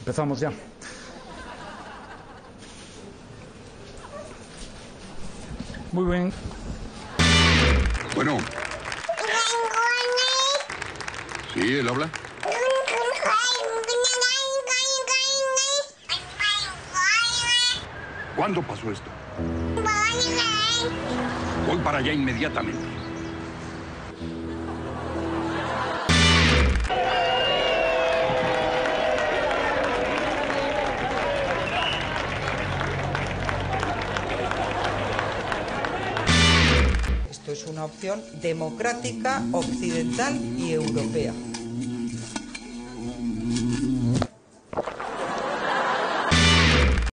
Empezamos ya. Muy bien. Bueno. Sí, él habla. ¿Cuándo pasó esto? Voy para allá inmediatamente. Esto es una opción democrática, occidental y europea.